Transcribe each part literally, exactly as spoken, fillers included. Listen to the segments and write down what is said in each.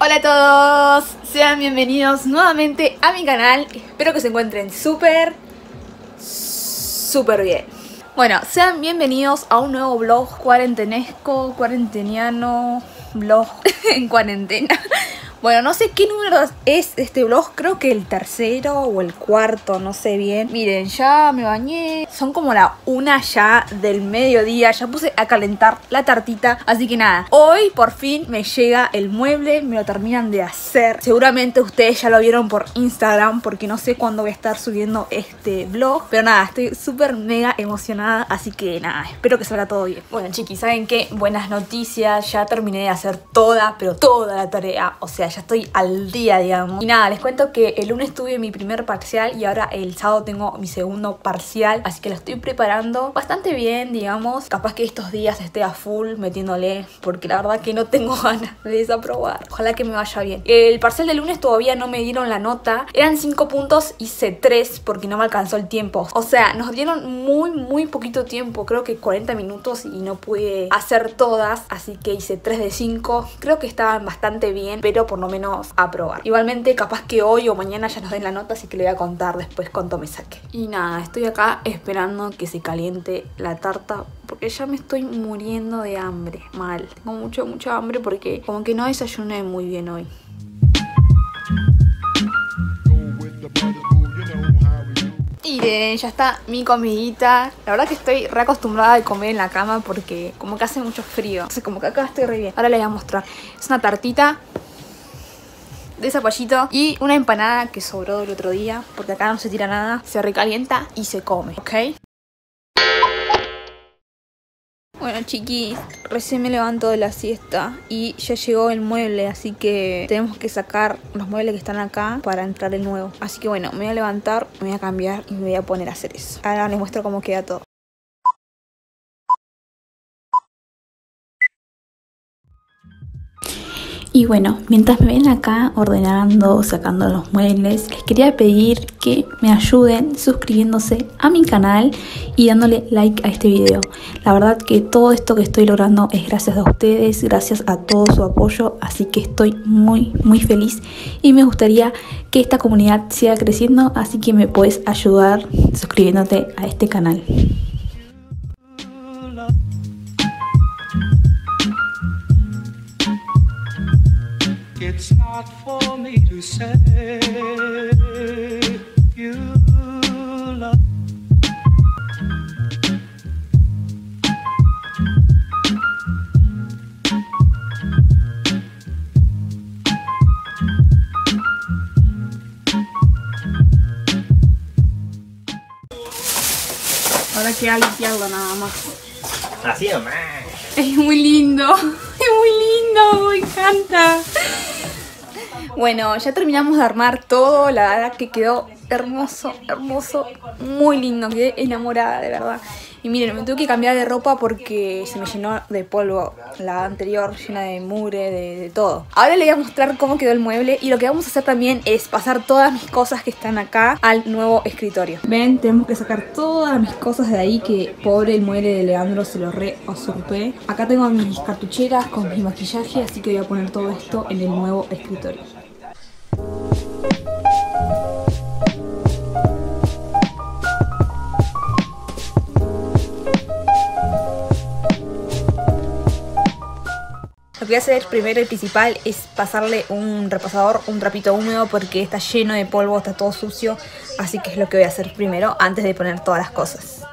Hola a todos, sean bienvenidos nuevamente a mi canal. Espero que se encuentren súper, súper bien. Bueno, sean bienvenidos a un nuevo vlog cuarentenesco, cuarenteniano, vlog en cuarentena. Bueno, no sé qué número es este vlog, creo que el tercero o el cuarto, no sé bien. Miren, ya me bañé, son como la una ya del mediodía, ya puse a calentar la tartita. Así que nada, hoy por fin me llega el mueble, me lo terminan de hacer. Seguramente ustedes ya lo vieron por Instagram, porque no sé cuándo voy a estar subiendo este vlog. Pero nada, estoy súper mega emocionada, así que nada, espero que salga todo bien. Bueno chiquis, ¿saben qué? Buenas noticias, ya terminé de hacer toda, pero toda la tarea, o sea, ya estoy al día, digamos. Y nada, les cuento que el lunes tuve mi primer parcial y ahora el sábado tengo mi segundo parcial, así que lo estoy preparando bastante bien, digamos. Capaz que estos días esté a full metiéndole, porque la verdad que no tengo ganas de desaprobar. Ojalá que me vaya bien. El parcial del lunes todavía no me dieron la nota, eran cinco puntos, hice tres porque no me alcanzó el tiempo. O sea, nos dieron muy muy poquito tiempo, creo que cuarenta minutos, y no pude hacer todas, así que hice tres de cinco. Creo que estaban bastante bien, pero por lo menos aprobar. Igualmente capaz que hoy o mañana ya nos den la nota, así que le voy a contar después cuánto me saque. Y nada, estoy acá esperando que se caliente la tarta, porque ya me estoy muriendo de hambre, mal. Tengo mucha, mucha hambre porque como que no desayuné muy bien hoy. Miren, ya está mi comidita. La verdad que estoy re acostumbrada a comer en la cama porque como que hace mucho frío. Entonces como que acá estoy re bien. Ahora les voy a mostrar. Es una tartita de zapallito y una empanada que sobró del otro día, porque acá no se tira nada, se recalienta y se come, ¿ok? Bueno chiquis, recién me levanto de la siesta y ya llegó el mueble, así que tenemos que sacar los muebles que están acá para entrar el nuevo. Así que bueno, me voy a levantar, me voy a cambiar y me voy a poner a hacer eso. Ahora les muestro cómo queda todo. Y bueno, mientras me ven acá ordenando, sacando los muebles, les quería pedir que me ayuden suscribiéndose a mi canal y dándole like a este video. La verdad que todo esto que estoy logrando es gracias a ustedes, gracias a todo su apoyo, así que estoy muy muy feliz y me gustaría que esta comunidad siga creciendo, así que me puedes ayudar suscribiéndote a este canal. It's not for me to say you love. Ahora queda limpiarlo nada más. Así nomás. Es muy lindo, es muy lindo, me encanta. Bueno, ya terminamos de armar todo, la verdad que quedó hermoso, hermoso, muy lindo, quedé enamorada de verdad. Y miren, me tuve que cambiar de ropa porque se me llenó de polvo la anterior, llena de mugre, de, de todo. Ahora les voy a mostrar cómo quedó el mueble y lo que vamos a hacer también es pasar todas mis cosas que están acá al nuevo escritorio. Ven, tenemos que sacar todas mis cosas de ahí, que pobre el mueble de Leandro se lo re usurpé. Acá tengo mis cartucheras con mi maquillaje, así que voy a poner todo esto en el nuevo escritorio. Lo que voy a hacer primero y principal es pasarle un repasador, un trapito húmedo, porque está lleno de polvo, está todo sucio. Así que es lo que voy a hacer primero antes de poner todas las cosas.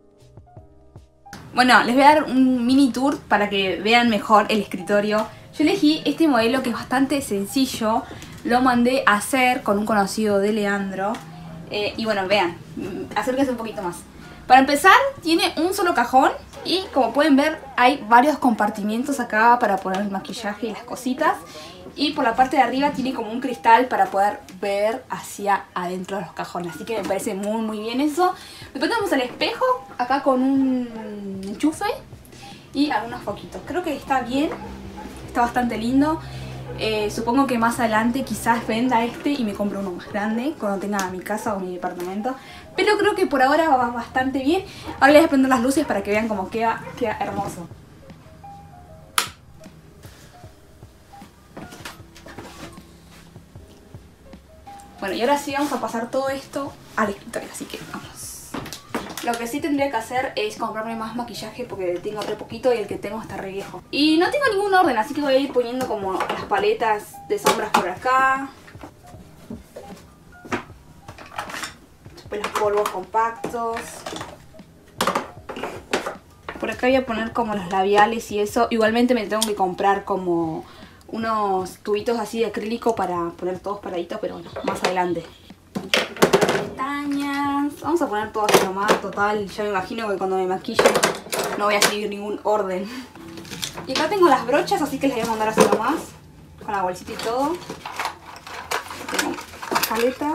Bueno, les voy a dar un mini tour para que vean mejor el escritorio. Yo elegí este modelo que es bastante sencillo. Lo mandé a hacer con un conocido de Leandro. Eh, y bueno, vean, acérquense un poquito más. Para empezar, tiene un solo cajón y como pueden ver hay varios compartimientos acá para poner el maquillaje y las cositas. Y por la parte de arriba tiene como un cristal para poder ver hacia adentro de los cajones. Así que me parece muy muy bien eso. Después tenemos el espejo acá con un enchufe y algunos foquitos. Creo que está bien, está bastante lindo. Eh, supongo que más adelante quizás venda este y me compro uno más grande cuando tenga mi casa o mi departamento. Pero creo que por ahora va bastante bien. Ahora les voy a prender las luces para que vean cómo queda, queda hermoso. Bueno, y ahora sí vamos a pasar todo esto al escritorio, así que vamos. Lo que sí tendría que hacer es comprarme más maquillaje porque tengo re poquito y el que tengo está re viejo. Y no tengo ningún orden, así que voy a ir poniendo como las paletas de sombras por acá. Después los polvos compactos. Por acá voy a poner como los labiales y eso. Igualmente me tengo que comprar como unos tubitos así de acrílico para poner todos paraditos, pero bueno, más adelante. Pestañas. Vamos a poner todo así nomás, total. Ya me imagino que cuando me maquille no voy a seguir ningún orden. Y acá tengo las brochas, así que les voy a mandar así nomás. Con la bolsita y todo. Tengo la paleta.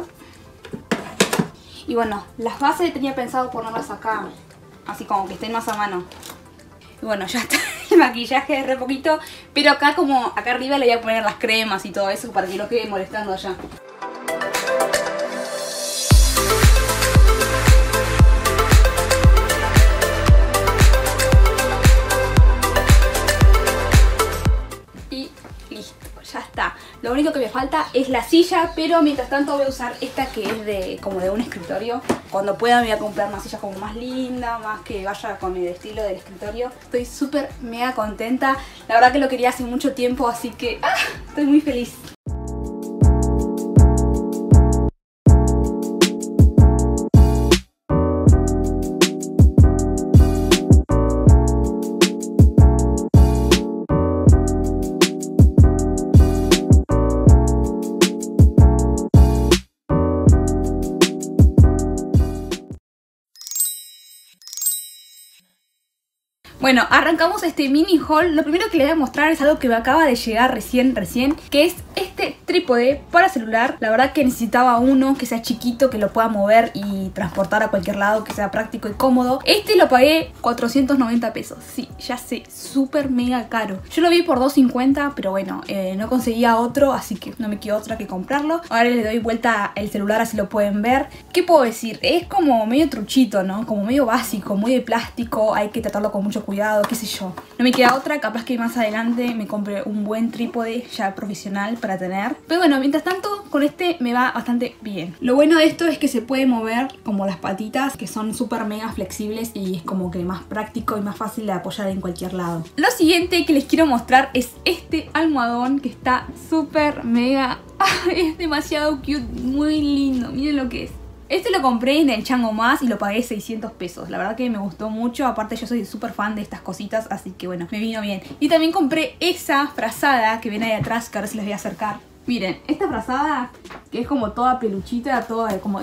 Y bueno, las bases tenía pensado ponerlas acá, así como que estén más a mano. Y bueno, ya está el maquillaje de re poquito. Pero acá como, acá arriba le voy a poner las cremas y todo eso para que no quede molestando allá. Ya está. Lo único que me falta es la silla, pero mientras tanto voy a usar esta que es de como de un escritorio. Cuando pueda me voy a comprar una silla como más linda, más que vaya con el estilo del escritorio. Estoy súper mega contenta. La verdad que lo quería hace mucho tiempo, así que ¡ah! Estoy muy feliz. Bueno, arrancamos este mini haul. Lo primero que les voy a mostrar es algo que me acaba de llegar recién, recién, que es este trípode para celular. La verdad que necesitaba uno que sea chiquito, que lo pueda mover y transportar a cualquier lado, que sea práctico y cómodo. Este lo pagué cuatrocientos noventa pesos. Sí, ya sé, súper mega caro. Yo lo vi por doscientos cincuenta, pero bueno, eh, no conseguía otro, así que no me quedó otra que comprarlo. Ahora le doy vuelta el celular, así lo pueden ver. ¿Qué puedo decir? Es como medio truchito, ¿no? Como medio básico, muy de plástico. Hay que tratarlo con mucho cuidado. Cuidado, qué sé yo. No me queda otra, capaz que más adelante me compre un buen trípode ya profesional para tener. Pero bueno, mientras tanto con este me va bastante bien. Lo bueno de esto es que se puede mover como las patitas, que son súper mega flexibles y es como que más práctico y más fácil de apoyar en cualquier lado. Lo siguiente que les quiero mostrar es este almohadón que está súper mega... es demasiado cute, muy lindo. Miren lo que es. Este lo compré en el Chango Más y lo pagué seiscientos pesos. La verdad que me gustó mucho. Aparte yo soy súper fan de estas cositas, así que bueno, me vino bien. Y también compré esa frazada que viene ahí atrás, que ahora se les voy a acercar. Miren, esta frazada que es como toda peluchita, toda como...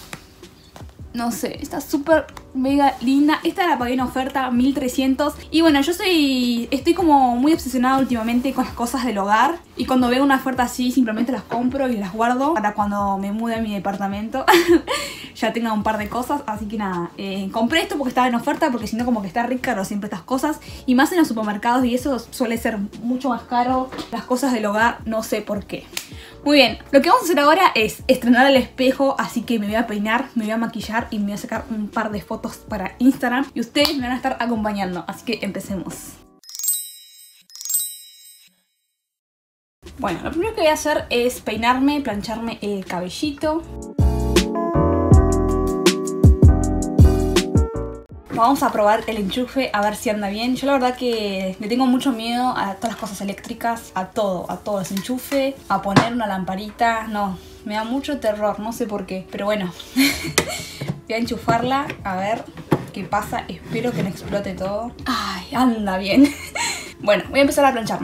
no sé, está súper mega linda. Esta la pagué en oferta, mil trescientos. Y bueno, yo soy estoy como muy obsesionada últimamente con las cosas del hogar. Y cuando veo una oferta así, simplemente las compro y las guardo para cuando me mude a mi departamento ya tenga un par de cosas. Así que nada, eh, compré esto porque estaba en oferta, porque si no como que está rica caro siempre estas cosas. Y más en los supermercados, y eso suele ser mucho más caro las cosas del hogar, no sé por qué. Muy bien, lo que vamos a hacer ahora es estrenar el espejo, así que me voy a peinar, me voy a maquillar y me voy a sacar un par de fotos para Instagram y ustedes me van a estar acompañando, así que empecemos. Bueno, lo primero que voy a hacer es peinarme, plancharme el cabellito. Vamos a probar el enchufe a ver si anda bien. Yo la verdad que le tengo mucho miedo a todas las cosas eléctricas, a todo, a todo ese enchufe, a poner una lamparita, no, me da mucho terror, no sé por qué, pero bueno. Voy a enchufarla, a ver qué pasa, espero que no explote todo. Ay, anda bien. Bueno, voy a empezar a plancharme.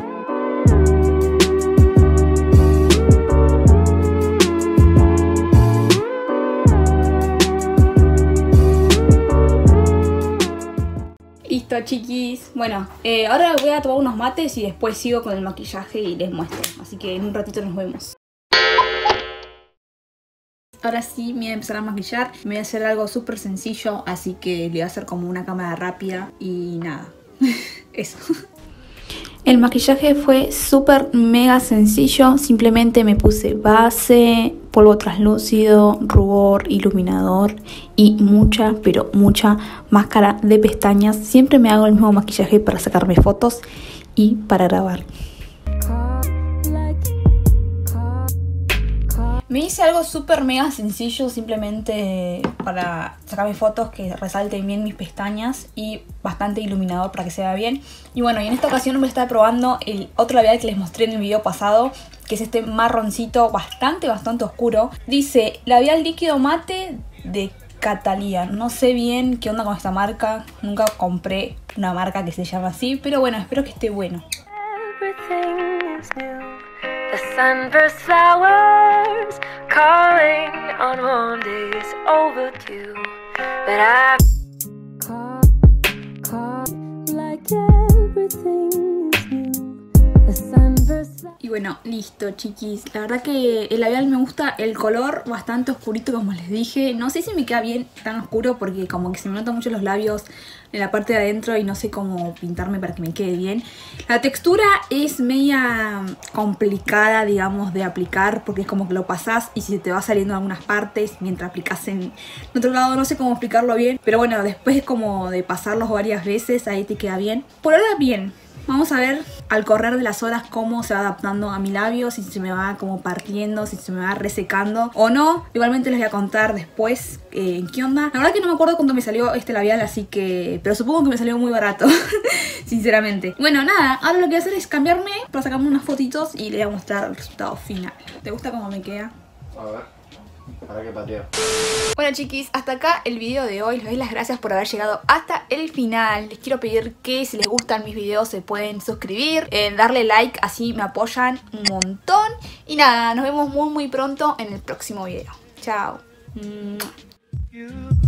Listo, chiquis. Bueno, eh, ahora voy a tomar unos mates y después sigo con el maquillaje y les muestro. Así que en un ratito nos vemos. Ahora sí me voy a empezar a maquillar. Me voy a hacer algo súper sencillo, así que le voy a hacer como una cámara rápida y nada. Eso. El maquillaje fue súper mega sencillo, simplemente me puse base, polvo translúcido, rubor, iluminador y mucha, pero mucha máscara de pestañas. Siempre me hago el mismo maquillaje para sacarme fotos y para grabar. Me hice algo súper mega sencillo, simplemente para sacarme fotos que resalten bien mis pestañas y bastante iluminador para que se vea bien. Y bueno, y en esta ocasión me está probando el otro labial que les mostré en el video pasado, que es este marroncito bastante, bastante oscuro. Dice labial líquido mate de Catalía. No sé bien qué onda con esta marca, nunca compré una marca que se llama así, pero bueno, espero que esté bueno. The sunburst flowers calling on warm days overdue, but I call, call like everything is new. The sunburst. Y bueno, listo chiquis. La verdad que el labial me gusta el color bastante oscurito, como les dije. No sé si me queda bien tan oscuro porque como que se me notan mucho los labios en la parte de adentro y no sé cómo pintarme para que me quede bien. La textura es media complicada, digamos, de aplicar porque es como que lo pasás y se te va saliendo en algunas partes mientras aplicás en otro lado. No sé cómo explicarlo bien, pero bueno, después como de pasarlos varias veces ahí te queda bien. Por ahora bien. Vamos a ver al correr de las horas cómo se va adaptando a mi labio, si se me va como partiendo, si se me va resecando o no. Igualmente les voy a contar después eh, qué onda. La verdad que no me acuerdo cuánto me salió este labial, así que... pero supongo que me salió muy barato, sinceramente. Bueno, nada, ahora lo que voy a hacer es cambiarme para sacarme unas fotitos y les voy a mostrar el resultado final. ¿Te gusta cómo me queda? A ver. Para que pateo. Bueno chiquis, hasta acá el video de hoy. Les doy las gracias por haber llegado hasta el final. Les quiero pedir que si les gustan mis videos se pueden suscribir, eh, darle like, así me apoyan un montón. Y nada, nos vemos muy muy pronto en el próximo video. Chao. You